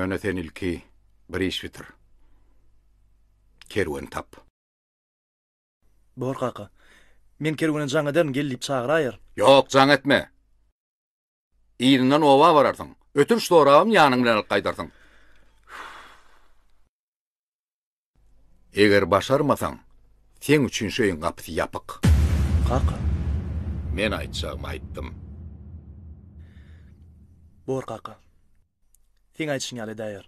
Öne sen ilki bir iş bitir. Kerwen tap. Bor kaka. Men kerwenen jaň ederim gelip çağıraýar. Yok, jaň etme. İğrinden ova vararsan. Ötür sorağım yanın bilen alıp qaydarsan. Eger başarmasan, sen üçün şöýün kapysy yapyk. Kaka. Men aýtjagym aýtdym. Bor kaka. Sen aýtşyň ýaly däýer.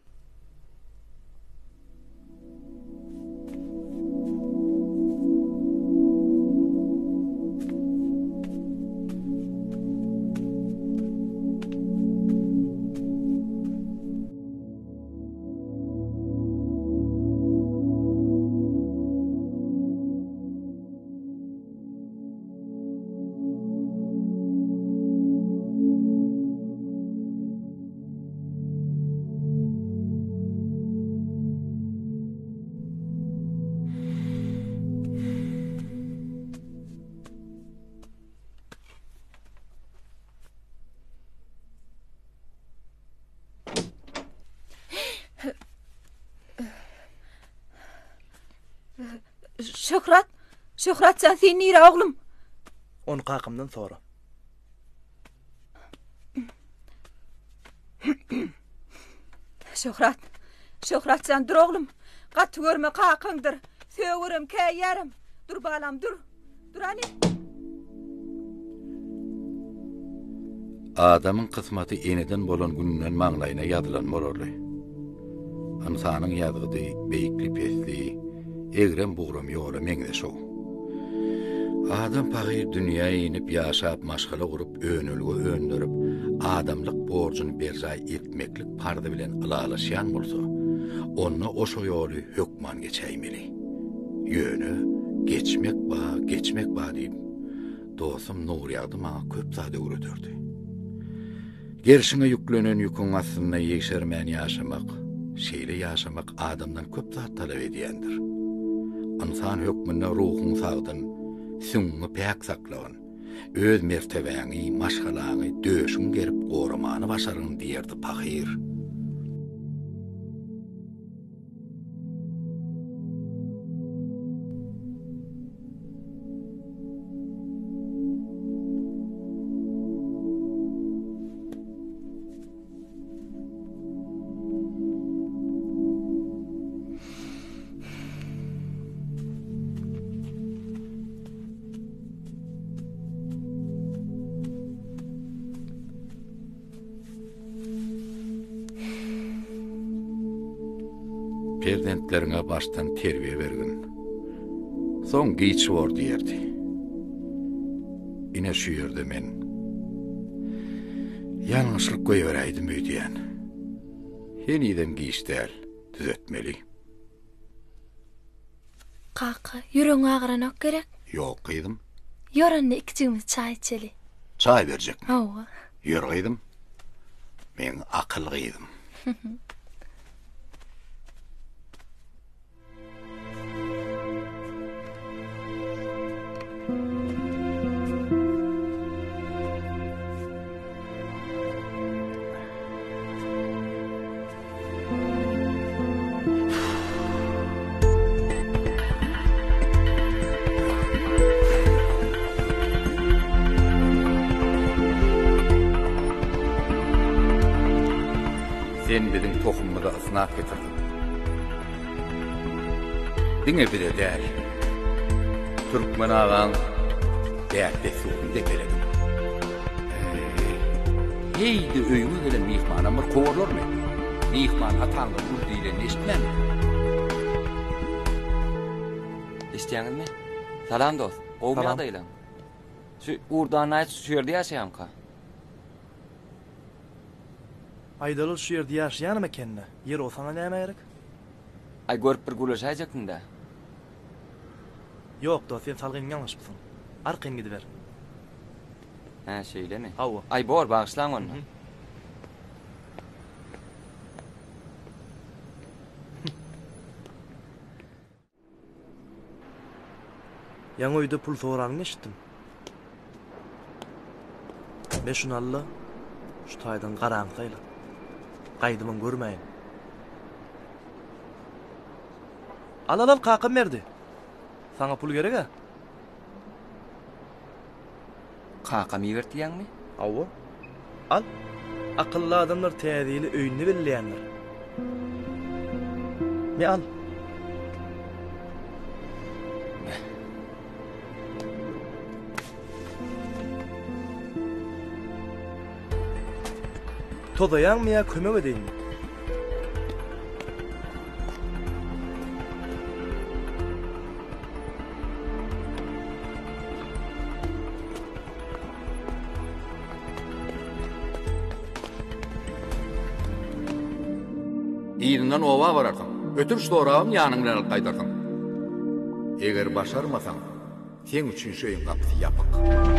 Şöhrat sen nire oğlum? Onu kakımdan sonra. Şöhrat sen dur oğlum. Gat görme kakındır. Söğürüm keyyerim. Dur balam dur. Dur hani. Adamın kısmatı eneden bolan gününden maňlaýyna ýadylan bolarly. Insanyň ýazgydy beýikli pesli, egrem bugram ýola meňde şo. Adam pagyr dünýäe inip ýaşap maşgala gurup önülge öndürüp adamlyk borjyny berjay etmeklik pardy bilen alalaşýan bolsa, onu oşo ýoly hökman geçäýmeli. Ýöne geçmek ba diýip dostum nur ýagdy maňa köp zady öwredýärdi. Gerşiňe yüklenen ýüküň aslynda ýeşermän ýaşamak, şeýle ýaşamak adamdan köp zat talap edýändir. Insan hökmünde ruhun sagdyn, süňňi päk saklawan, öz mertebäňi, maşgalaňy döşüň gerip gormany başaryn diýerdi pahyr. Perdentlerine baştan terbiye bergin. Son giç var diýerdi. Ine şu ýerde men ýalňyşlyk goýberäýdim öýdýän. Heniden giç däl, düzetmeli. Kaka, ýüregiň agyranak gerek? Ýok gyýdym. Ýörende ikimiz çaý içeli. Çaý berjek. Hawa. Ýör gyýdym. Men akyl gyýdym. Sen biziň tohumyda ısnap getirdin. Diňe bile däl. Türkmen ağaň däpde suwunde geledim. Heýdi öýüňe gelen mihmana bir kowarlarmy? Mihman ataňy bul diýlen eşitmem. Eşitýäňizmi? Salam dost. Gowmya daýlan. Şu urdan aýt şu ýerde ýaşaýam ka. Aýdalal şu ýerde ýaşaýanam ekenne. Ýer olsaňa näme gerek? Ay görüp bir gulaşaýjakynda. Ýok dost, sen salgyň ýalňyşpysyň. Arkyn gidiber. Ha, şeýlemi? Hawa. Ay bor, bagyşlaň onu. Ýaňy öýde pul soranyny eşitdim. Men şunu alla, şu taýdan garaňsyla. Gaýdymyň görmäýin. Al kakam berdi. Sana pul gerek ha? Kakam iýerdi ýa-ni? Awa. Al. Akıllı adamlar täzeli öýünde belleýänler. Me al. Todayan mı ya kömek edeyim mi? Ýynyňdan owa bararsyň. Ötüp soragym ýanyň bilen alyp gaýdarsyň. Eger başarmasaň, sen üçin şeýin gapysy ýapyk.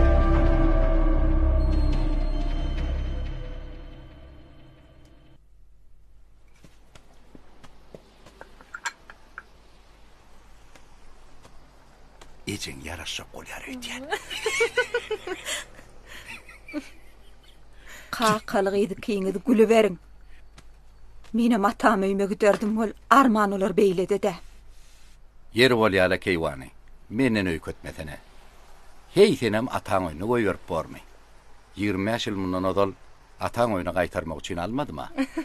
Ejin yaraşyk bolýar öýdýän. Qaqalyk edi kiňizi güle berin. Mine matam öýme giderdim bol arman olar beýlede de. Yer bolýala keýwany. Menden öýkötmesene. Hey senem ataň oýuny goýup bormy. 25 ýyl mundan odal ataň oýuny gaýtarmak üçin almadyma?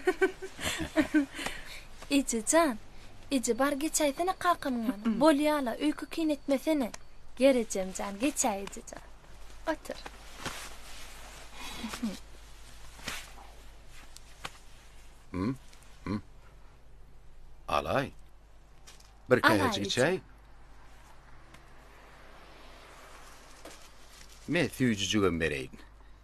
Ijijan, iji bar geçäýsene kakamyň. Bolýala öýkü kinetmesene. Gerejem jan geçäý ijijan. Otur. Alay. Bir käheci içäý. Me süýjüjügem bereýin.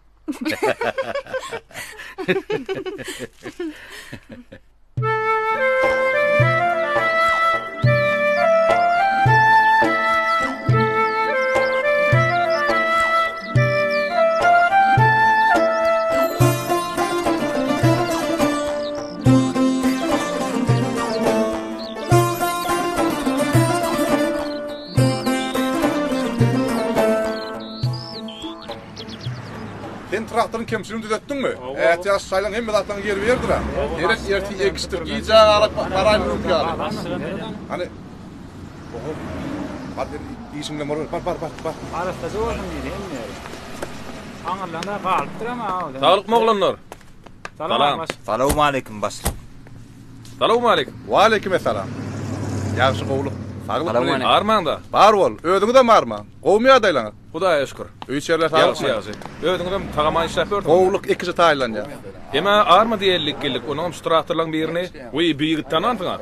Traktörün kemçilini düzelttin mi? Evet ya saylan hem zaten yer verdir ha. Gerek yerti ekistir. İyice alıp parayı vurup yani. Hani oğlum hadi iyisinle mor var. Arastacı olsun dedi emmi. Anırlanda kalıptır ama. Sağlık mı oğlanlar? Salam. Salamu aleyküm bas. Salamu aleyküm. Wa aleykümselam. Yaxşı oğlum. Sağlık bilen. Armanda. Bar bol. Ödüňi de marma. Gowmy adaylaňa. Hudaýa şükür. Öýçerler sağlık. Ýaşy. Ödüňem tagama işläp berdim. Gowluk ikisi taýlan ya. Ema arma diýerlik geldik. Onuň stratorlaryň birini we bir tanandyňa.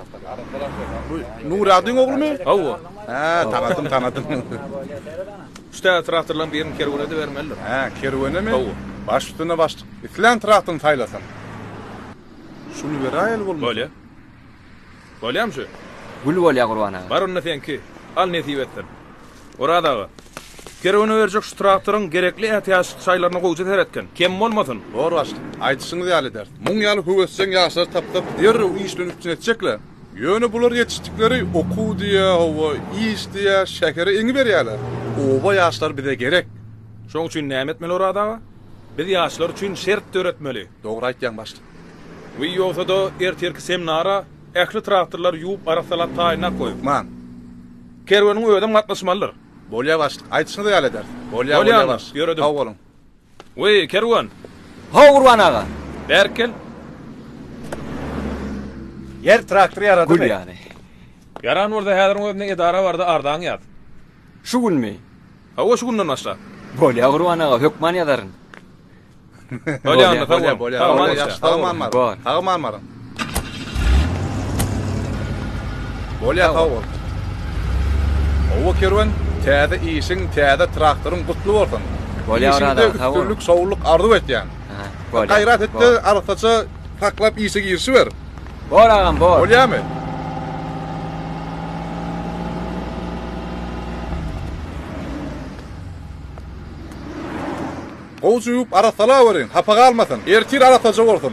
Nur adyň oglumy? Hawa. Ha, tanadım. Ştä stratorlaryň birini kerwede bermeliler. Ha, kerwene mi? Hawa. Baş üstüne baş. İslan traktörün taýlasyn. Şunu beraýel bolmaly. Bolýa. Bolýam şu. Gül bolýa gurbana. Bar onu senki. Al netibetden. Orada. Kerwene berjek şu traktoryň gerekli ähtiýaç şaýlaryny goýjy teretken. Kim bolmasyn? Doğru baş. Aýdysyňy ýaly der. Muň ýaly höwetseň ýaşar tapdap derrew işlen üstüne etjekler. Ýöne bular ýetişdikleri oku diýe, hawa, iş diýe, şekeri eňi berýärler. Oba ýaşlar bize gerek. Şoň üçin näme etmeli orada? Biz ýaşlar üçin şert öğretmeli. Dogry aýtýan baş. We ýogsa da erterki seminara ähli traktorlar ýuwup arasalat taýyna goýup. Man. Kerweniň öýdem gatnaşmalylar. Bolýa baş. Aýdysyňy ýaly der. Bolýa baş. ýöredim. Haw bolun. We kerwen. Ha gurbana aga. Berkel. Yer traktör yaradı Gül mı? yani. Yaran orada häzir öňüne edara bardy ardaň ýat. Şu gün mi? Hawa şu günden başla. Bolýa gurbana aga hökman ýadaryn. Bolýa, Bolýa. Tamam mar. Bar. Tamam mar. Bolýa haw. Owa kerwen täze işiň, täze traktoryň gutly bolsun. Bolýa orada haw. Türlük sowluk arzu etýän. Bolýa. Gaýrat etdi, artaça taklap işe girişi ber. Bor agam bor. Bolýamy? Gowjuyup arasala berin, hapa galmasyn. Ertir arataja bolsun.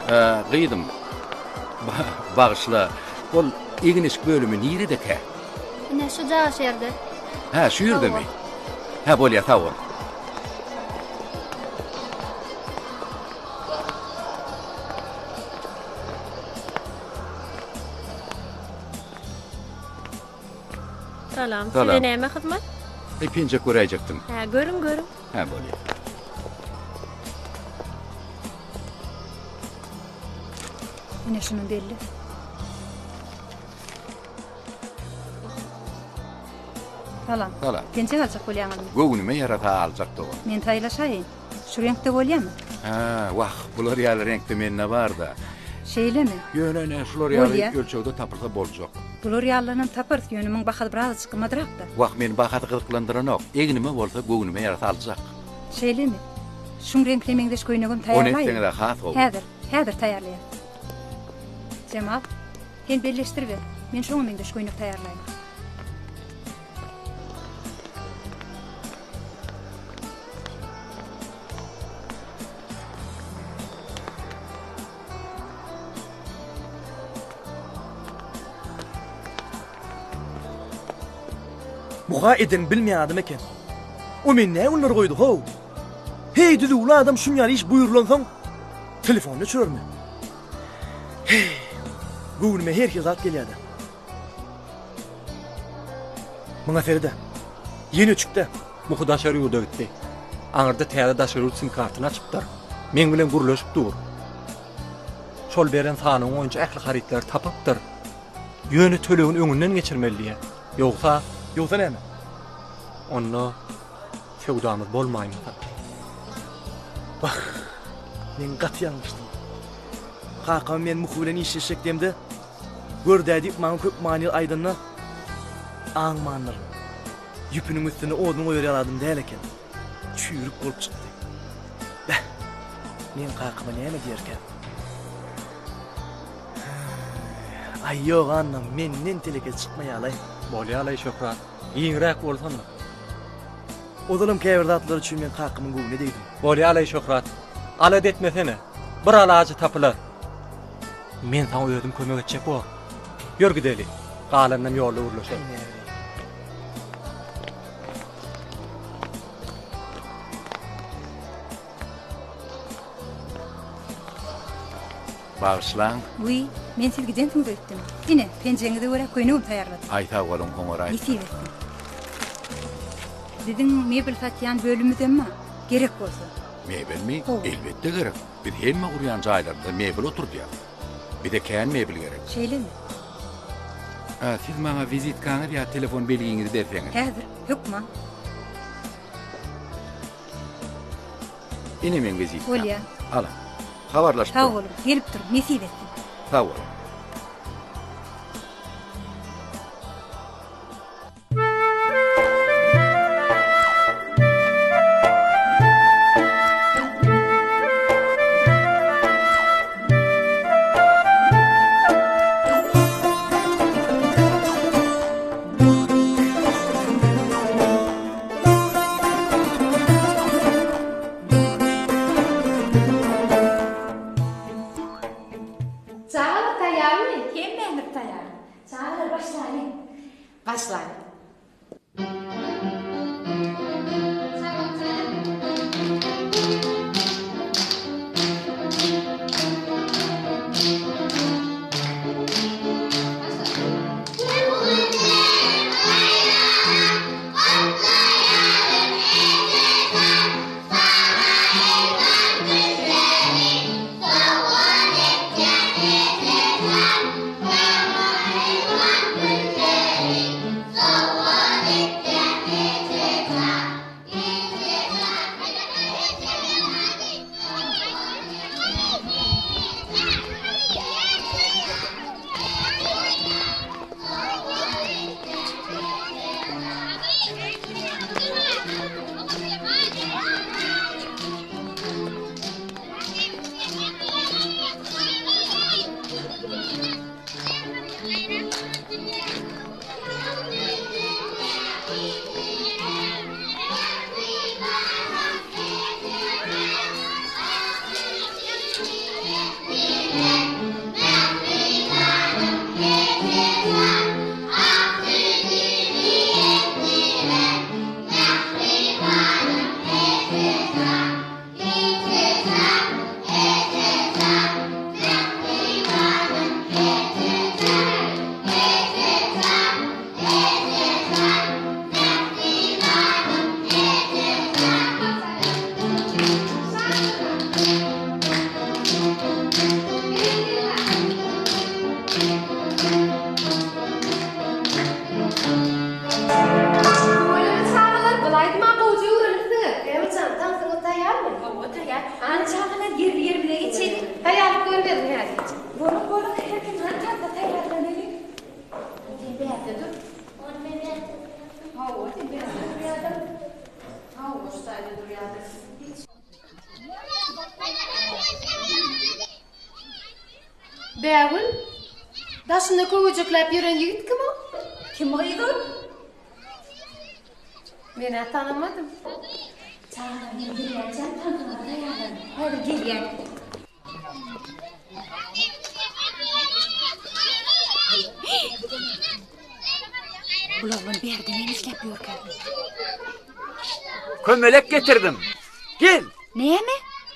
Gıýdym. Bagışla. Ol eginiş bölümü nirede? Ine şu jaş ýerde. Ha, şu ýerdemi? Ha, bolýar, sag ol. Salam. Salam. Size näme hyzmat? Pinçek göräjekdim. Ha, görüm. Ha, bolýar. Ine şunun belli. Salam. Salam. Pençe alacak bolýaňyz. Göwnüme ýarata aljakdy o. Men taýlaşaýyn. Şu reňkde bolýarmy? Ha, wah, bular ýaly reňkde menne bar da. Şeýlemi? Ýöne şular Bolýar. ýaly ölçegde tapylsa boljak. Bular ýallanan tapır ýönümiň bahady biraz çykmadyrakda. Wah, men bahady gyzyklandyranok. Egnime bolsa göwnüme ýarata aljak. Şeýlemi? Şuň reňkle meňdeş goýnagym Onu taýarlaýyn. etdiňde has ol. Häzir taýarlaýar. Cemal, sen belleştir ber. Men şoňa meňdeş goýnak taýarlaýyn. Buğa eden bilmeýän adam eken. O men näme ular goýdy ho? Hey dedi ula adam şunýaly iş buyurlansaň telefonu çörme. Hey. Göwnüme herkes at gelýärdi. Muňa Feride. Ýene çykdy. Muhdaşar ýurda gitdi. Aňyrda täze daşaryp sim kartyny açypdyr. Men bilen gurlaşyp dur. Şol beren sanyň oňunça ähli haritler tapypdyr. Ýöne tölegin öňünden geçirmeliýär. Ýogsa näme? Onda fewdamyz bolmaýmy? Men gaty ýalňyşdym. Kakam men muhy bilen işleşek demde. Gördädik maňa köp manyl aýdyny. Aňmandyr. Ýüpüniň üstüne oduny goýar aladym däl eken. Çüýrük bolup çykdy. Men kakama näme diýerken? Ay ýok annam, menden teleke çykmaýaly. Bolýaly şöhrat. Iňrek bolsana. Odalam käbirdatlar üçin men kakymyň göwüne diýdim. Bolýaly şöhrat. Alad etmesene. Bir alajy tapylar. Men taň özüm kömek etjek bol. Ýör gideli. Galandan ýolda urlaşar. Bağışlaň. Uy, men sizgiden tüňde etdim. Ine, pençeňizde görä goýnagym taýarladym. Aýta bolun koňaray. Nesi etdim. Didiň mebel satýan bölümüdenmi? Gerek bolsa. Mebel mi? Elbetde gerek. Bir hemme gurýan jaýlarda mebel oturýar. Bir de kän mebel gerek. Şeýlemi? Siz maňa vizitkany ýa telefon belgiňizi berseňiz. Häzir, ýokma. Ine men vizitkany. Bolýar. Ala. Habarlaşyp. Sag bolun, gelip dur, nesi etdim. Sag ol. Başlayın. So Bägül, daşynda köwüjekläp ýören ýigit kim o? Kim oýdur? Meni tanamadym. Çağırın, gelýärjek, tanımadan daýalan. Hadi gelýär. Bulardan berdi men işläp ýörken. Kömelek getirdim. Gel. Näme?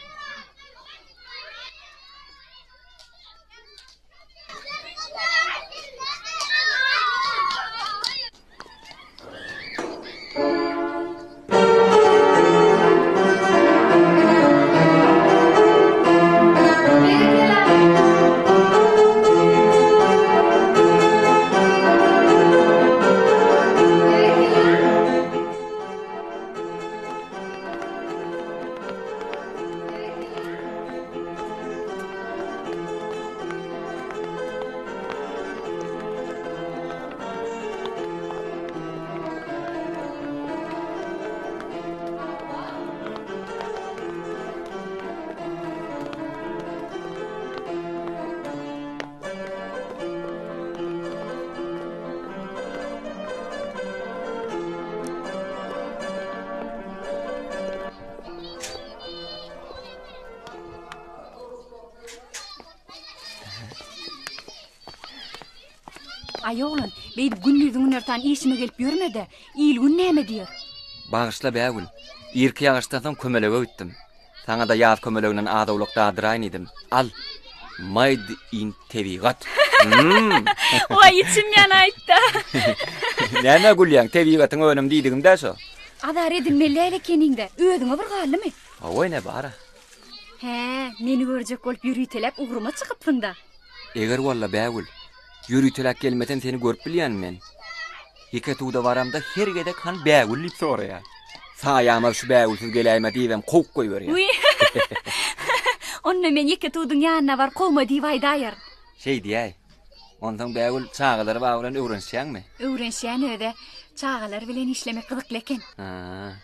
Ay oğlan, beýdi günnüzüň nertan işime gelip ýörmedi. İl gün näme diýer? Bağışla Bägül. Irki ýaşydan kömelege gittim. Sana da ýaz kömeleginiň adawlyk dadyraýyn edim. Al. Made in Tebigat. Vay içim ýanaýtdy. Näme gülýäň? Tebigatyň önüm diýdigim däşo. Adar edilmeli ekeninde. Öýüňe bir galymy? Oy ne bara. He, meni görjek bolup ýürüýtelep ugruma çykypdynda. Eger walla Bägül, ýürüýtelek gelmeden seni görüp bilýän men. Ýeke tuğda varamda her gedek han Bägül diýip soraýar. Saýama şu Bägülsiz geläýme diýem, kowup goýberýär. Uy. Onna men ýeke tuğdyň ýanyna bar kowma diýip aýdaýar. Şey diýäý. Ondan Bägül çağalary baglan öwrenşýänmi? Öwrenşýän öde. Çağalar bilen işlemek gyzykly eken. Ha.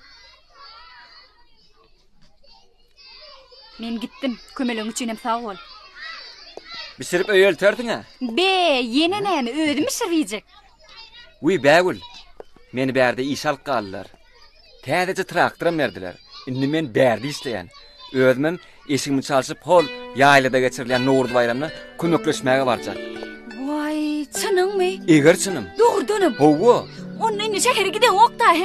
Men gittim. Kömeleň üçin hem sag bol. Bisirip öýelterdiň-a? Be, ýene näme öýdüm pişirýek. Uy Bägül. Meni bärde iş alyp galdylar. Täzece traktoram berdiler. Indi men bärde işleýän. Özümem eşigimi çalyşyp hol ýaýlada geçirilýän Nowruz bayramyna kömekleşmäge barjak. Vay, çynyňmy? Eger çynym. Dogrudanım. Howa. Onun indi şäherge giden okda he.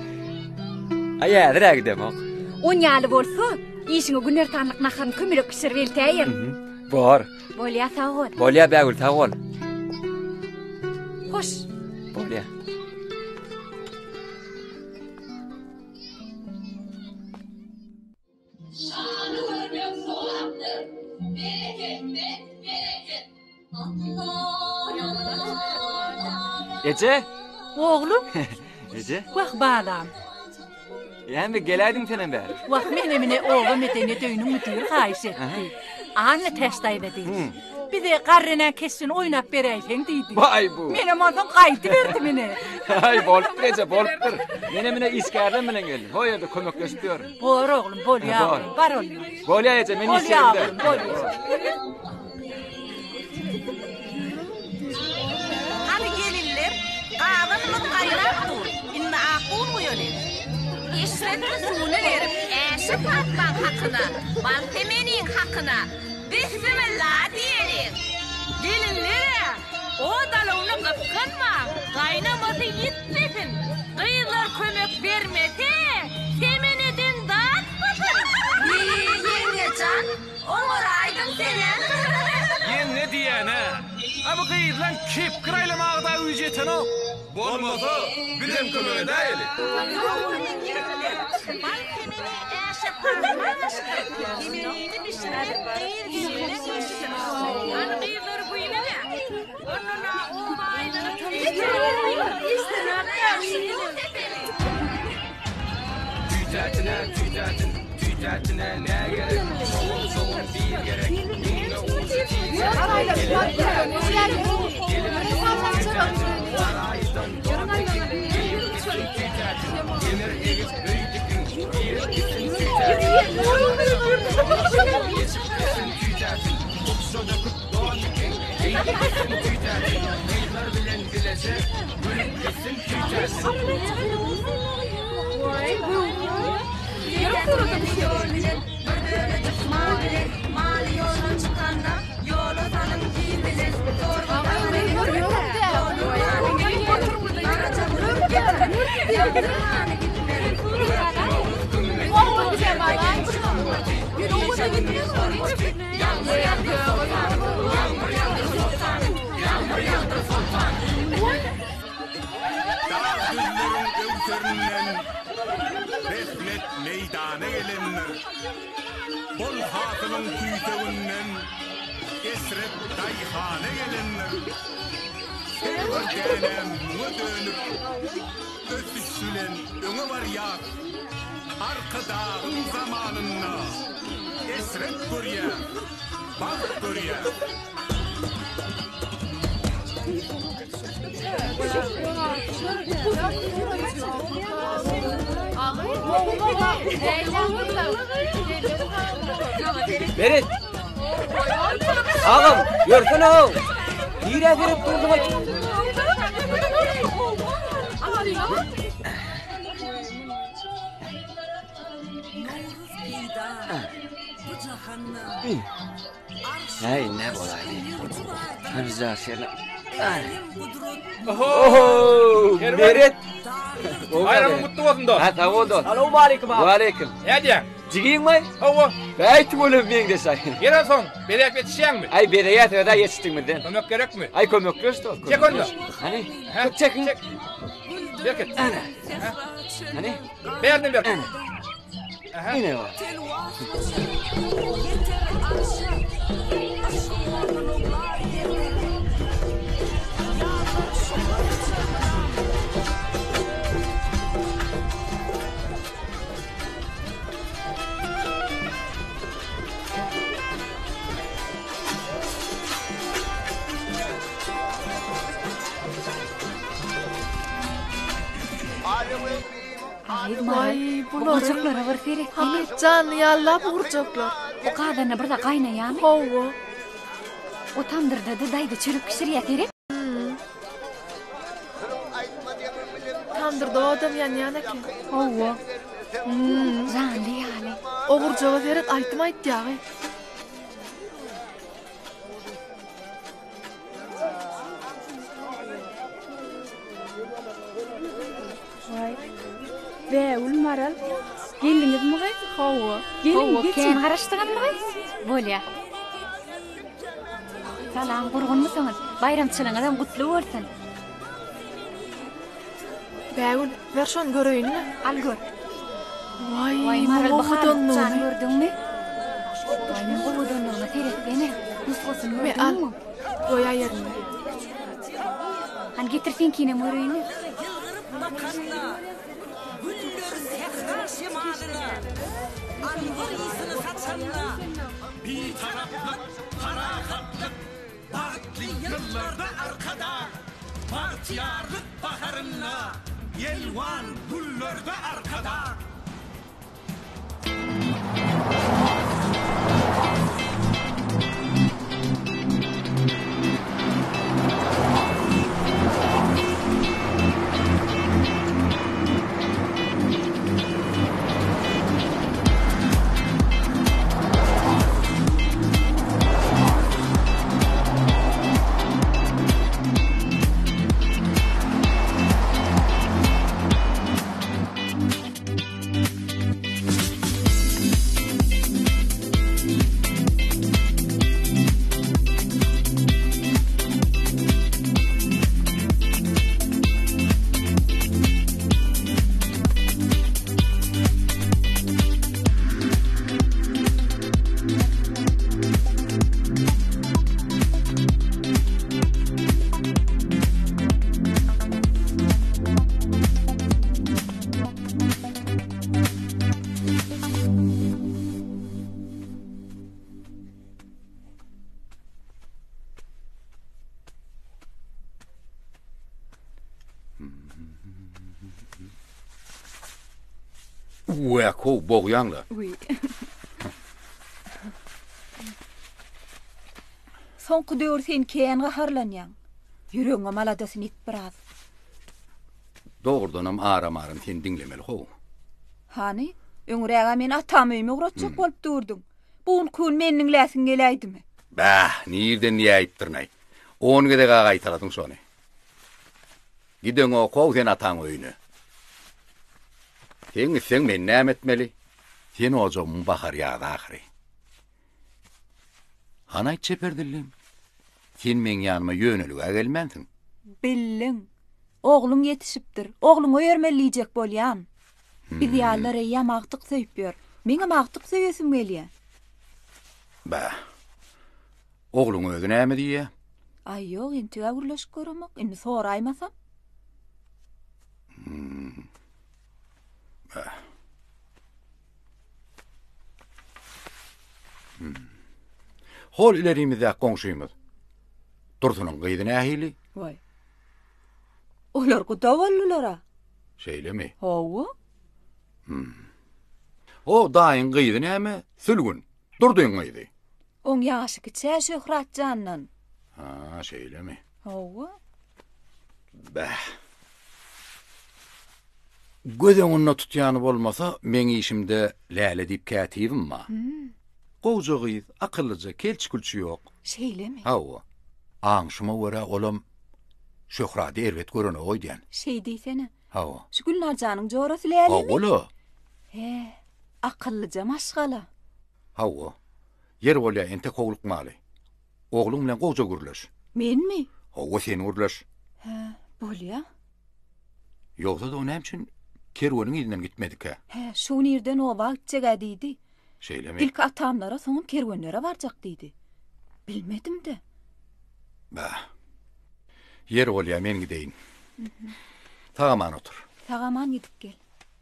Aýa, gidem ok. On ýaly bolsa, işiňe günler tanlyk naharyny kömelek pişirip eltäýär. Bar. Bolýa sag bol. Bolýa Bägül, sag bol. Hoş. Bolýa. Ece? Oğlum? Ece? Vah balam. Yani geläydin senen bäri. Vah menemine oğlum medeniyet öýünüň müdiri gaýys etdi. Anla testaýda diýdi. Bir de garrena kessin oynap beräýsen diýdi. Vay bu. Menem ondan gaýdy berdi meni. Ay bolupdyr Ece, bolupdyr. Menemine iskerden bilen geldi. O ýerde kömekleşip ýör. Bor oğlum, bolýa. Bar oğlum. Bolýa Ece, men işlerimde. Hadi gelinler, ağzınımız kaynap dur. İnne akul mu yönelim? İşretli suyunu verip, eşi patman hakkına, bantemenin hakkına, Bismillah diyelim. Gelinlere, o dalağını kıpkınma, kaynaması yitmesin. Kıyılar kömek vermese, semenedin dağıtmasın. Yengecan, olur aydın senin. Yen ne diýen ha? Abi kıyıdlan kip kıraylamağda ücreten o. Bolmasa bizim kömeğe däýeli. Tüytatine ne gerek? Soğun bir gerek. Yine olsun Yürü. Reflet meydana gelenler Bol hatının tüyteğinden Esret dayhane gelenler Sevdenem mı dönüp Ötüşsülen öňe var ya Arkadağın zamanına Esret görýär Bak görýär Berit. Ağam, görsene ağam. Nire verip durdum aç. Hey, ne bolaydı? Güzel şeyler. Oho, Berit. Bayramın kutlu olsun dost. Ha, sağ ol dost. Assalamu alaykum abi. Wa alaykum. Ne diyen? Jigiň mi? Hawa. Bäýt bolan meňde say. Ýere soň, berek yetişýäňmi? Ay berýät öýde yetişdiňmiden. Kömek gerekmi? Ay kömek göstör. Çek onda. Hani? Çekin. Berket. Ana. Hani? Berdim berket. Aha. Yine var. Vay, bu Burcuklara var ferek. Canlı yalla burcuklar. O kadına burada kaynayan. Hova. O tandırda da daydı çürük pişiriyor ferek. Tandırda adam yan ki. Hova. Zanlı yani. O burcuğa ferek aytım ayt yağı. Vay. Ve ulmaral. Geliniz mi gay? Hova. Gelin geçin. Kim araştıran mı gay? Bolya. Salam, gurgun musunuz? Bayramçılığınızdan kutlu olsun. Beğul, ver şon göreyim mi? Al gör. Vay, maral bu bakar. donnu. Sen gördün mü? Vay, bu donnu. Terek beni. Nusfosunu gördün mü? Boya yerine. Hani getirsin ki ne moruyunu? Sehra şemalına, anvur iyisini saçanla. Bir taraflık, parahatlık, bahtlı yıllarda arkada. Bahtiyarlık baharında, yelvan güllerde arkada. Uwe, ko boğyanla. Oui. Soňky döwür sen keýen gaharlanýan. Ýüregiňe maladasyn it biraz. Doğrudanam aramarım sen dinlemeli ho. Hani? Öňüräge men atam öýme uratjak bolup durdum. Buň kun meniň läsiň geleýdimi? Bah, nirden niye ayttırnay. On gede gaýtaladың şonu. Gideň o kow sen ataň öýüne. Sen men näme etmeli? Sen ojamyň bahar ýaly ahyry. Hanay çeperdillim. Sen men ýanyma ýönelige gelmensiň. Billiň. Oglum yetişipdir. Oglum öýermeliýek bolýan. Biz ýallar ýamaqtyk söýüp ber. Meňe maqtyk söýesim gelýär. Bah. Oglum öňe näme diýe? Ay ýok, enti gurlaşyp göremek. Indi soraýmasam. Bah. Hol ilerimizde goňşymyz. Dursunyň gyýdy nähili? Vay. Olar gudawallylara. Şeýlemi? Hawa? O daýyň gyýdy näme? Sülgün. Durdyň gyýdy. Oň ýaşy kiçe Şöhratjandan. Ha, şeýlemi? Hawa? Bah. Gözeňini tutýany bolmasa, meň işimde läle diýip kätibim ma. Gowja gyýy, akyllyja, kelçi-külçi ýok. Şeýlemi? Hawa. Aňşyma görä olam Şöhrady erwet görene oýdyan. Şeý diýsene. Hawa. Şu Gülnarjanyň jorasy läle. Oğlu. He, akyllyja maşgala. Hawa. Yer bolýa ente kowlukmaly. Oglum bilen gowja gürleş. Menmi? Hawa sen gürleş. He, bolýa. Ýogsa da o näçin kerwanyň ýerinden gitmedik ha. He, şu ýerden o wagtça diýdi. Şeýlemi? İlk atamlara, soňra kerwenlere barjak diýdi. Bilmedim de. Bah. Yer bolýa men gideýin. Tagaman otur. Tagaman gidip gel.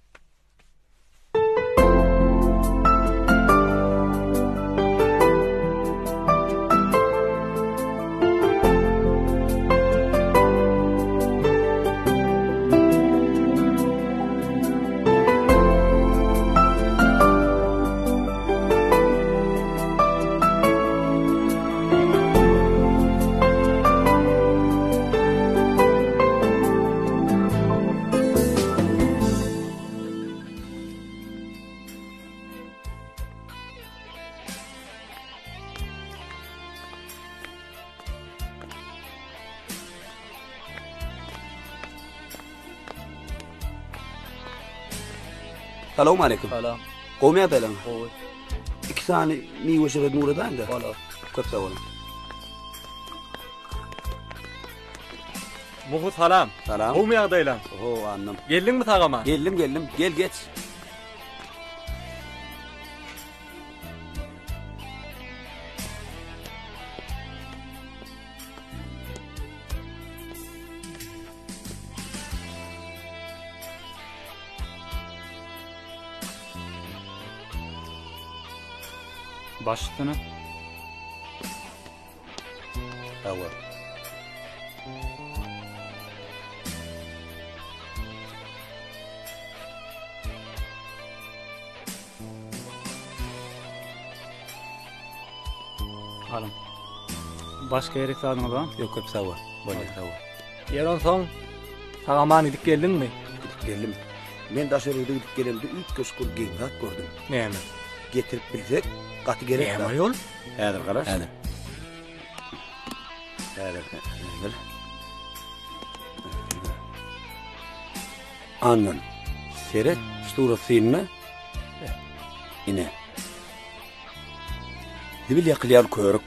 Selamun aleyküm. Selam. Qowmy adalan. Qowy. 2 sany miwe şeýle nuradan da. Bolar. Köp sag bolun. Muhu salam. Salam. Qowmy adalan. Oho, anlam. Geldiňmi tagama? Geldim. Gel geç. Başlygyny. Hawa. Alım. Başka ýere sadyňyz barmy? Ýok, köp sag bol. Bolýar, hawa. Ýeron soň tagaman gidip geldiňmi? Geldim. Men daşarýda gidip gelemde 3 köşkür geňat gördüm. Näme? Getirip bilsek, gaty gerek. Näme ýol? Häzir garaş. Häzir. Annan. Seret suratyny. Ine. Dibil ýakylýar körük.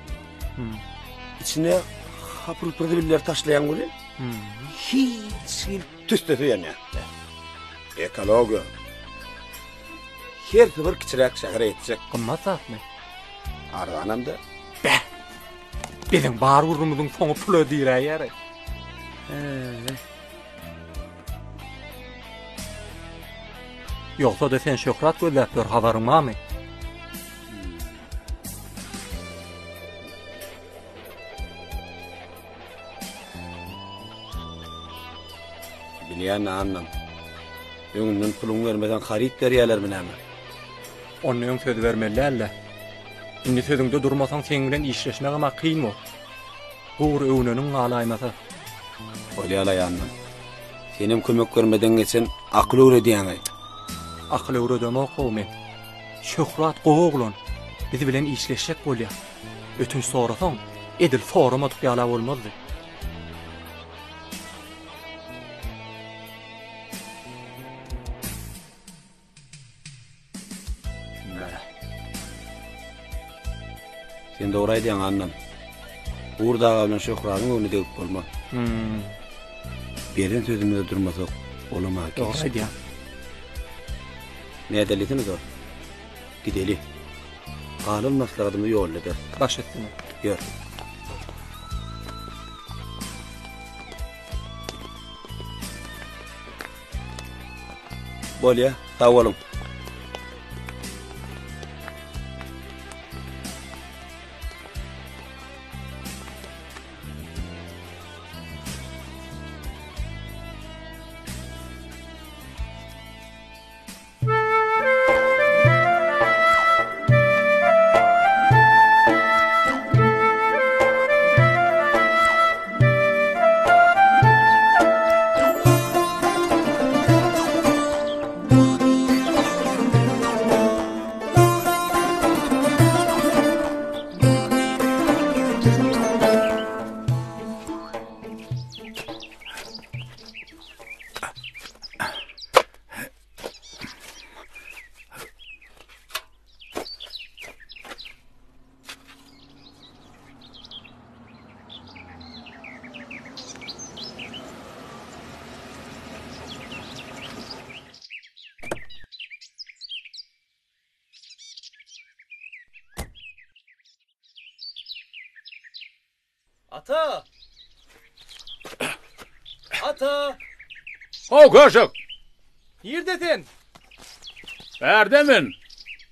İçine hapurpurdibiller taşlayan gole. Hiç tüstesi yani. Ekologi. Her bir kiçirak şahar etsek. Qymmat zatmy? Ardanam da. Biziň bar gurrumyzyň soňy pul ödýär. Ýoksa da sen şöhrat gözläp dur, habaryň barmy? Bilýän annam. Öňünden puluň vermeden harit berýärler bilenmi? Onun söz vermeli elle. Indi sözüňde durmasaň sen bilen işleşmek ama kyn bol. Buğur öwnüniň galaýmasy. Bolýala ýanam. Senem kömek görmeden geçen akly öwredýäňi. Akly öwredemek gowmy. Şöhrat gowuglan. Bizi bilen işleşek bolýar. Ötünç sorasaň, edil forama tutýala bolmazdy. Sen doğru aýdýan anlam. Uğurdağa bilen şöhranyň öňüne degip bolma. Beren sözümde durmasak bolama. Doğru aýdýan. Ne edelisiniz o? Gideli. Qalın maslahatymy ýolladyr. Baş etdim. Ýör. Bolya, sağ olun. Ata! Ata! O köşük! Ýerdesin? Berdemin.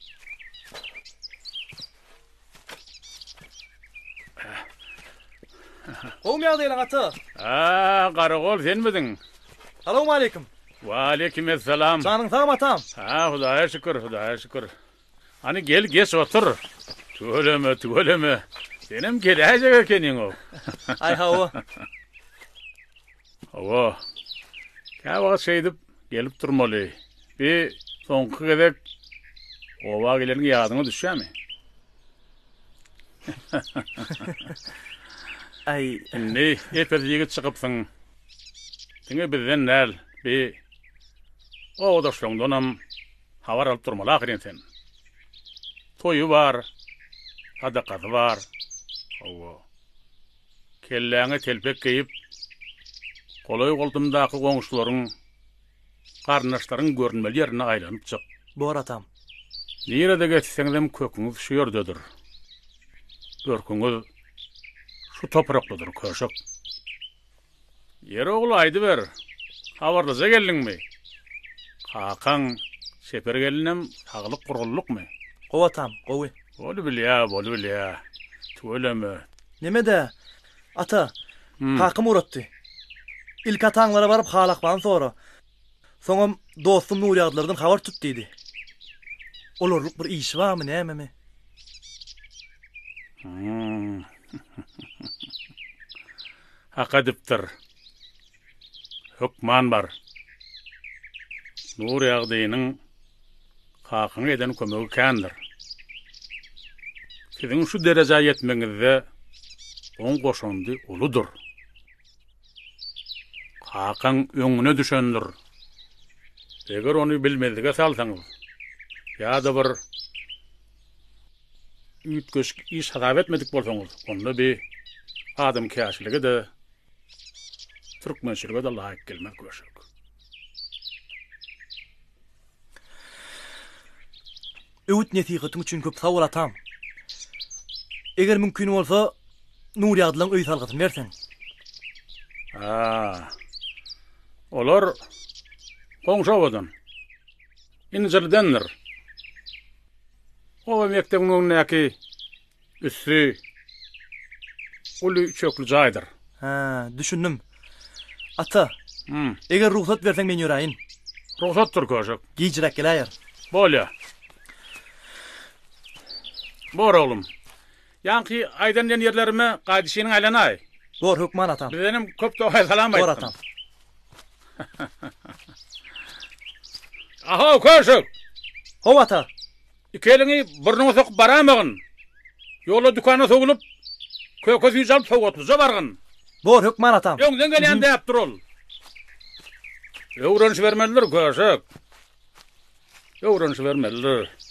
Howum ýagdaýlaň ata? Garagol sen midiň? Assalamu alaykum. Wa aleykumesselam. Janyň sağam atam. Hudaýa şükür, Hudaýa şükür. Hani gel geç otur. Töleme. Senem geläjek ekeniň o. Ay hawa. Hawa. Kawa şeýdip gelip turmaly. Bir soňky gedek owa geleniň ýadyňa düşýärmi? Ay, ne epedi ýigit çykypsyň. Tiňe bizden näl bir o da şoňdanam habar alyp turmaly ahyren sen. Toyu var, sadakady var. Owa. Kelläňe telpek geyip, goloy goldumdaky goňuşlaryň, garnaşlaryň görünmeli ýerine aýlanyp çyk. Bor atam. Nerede geçseňdem köküňiz şu ýerdedir. Görküňiz şu toprakdadyr köşük. Yer oğlu aýdy ber. Habarlaja geldiňmi? Kakaň seper gelinem saglyk gurgullukmy? Gowatam, gowy. Bolu bilýär. Töleme. Nemede? Ata, kakym uratdy. İlk ataňlara baryp halakban sonra. Soňam dostum Nurýaglardan habar tutdydy. Olarlyk bir iş barmy, näme? Haka diptir. Hükman bar. Nurýagdynyň kakyň eden kömegi kandyr. Siziň şu derejä ýetmeňizde oň goşandy uludur. Kakyň öňüne düşendir. Eger onu bilmezlige salsaňyz, ýa-da bir ütköş iş hasap etmedik bolsaňyz, onda bir adam käşiligi de türkmençiligi de laýyk gelmek köşük. Öwüt netihatyň üçin köp sag atam. Eger mümkin bolsa Nurýaglaryň öý salgatyny berseň. Olar goňşawadan. Injirdendir. O mektebiň näki üssü uly çöklü jaýdyr. Düşündim. Ata. Eger ruhsat berseň men ýöräýin. Ruhsatdyr köşük. Giýjirek gelýär. Bolýa. Bor oğlum. Yankı aydan yerlerime gadişinin aylanay. Bor hükman atam. Benim köp de aysalam aytdım. Bor atam. Aha köşük. Hova ata. İkelini burnuňa sokup baramagyn. Ýola dükana sogulup kököz ýyjap sogutlyja bargyn. Bor hükman atam. Öňden gelýän däp durul. Öwrenç bermelidir köşük. Öwrenç bermelidir.